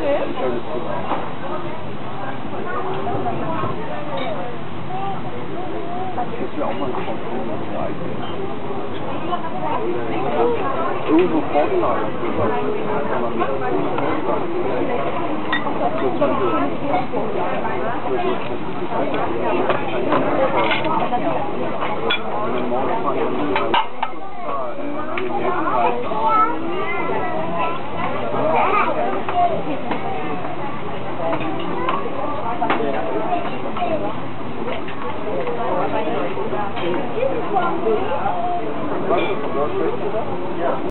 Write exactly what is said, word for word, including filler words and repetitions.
Das wäre auch mal ein Kompromiss. Irgendwo vorgelagert.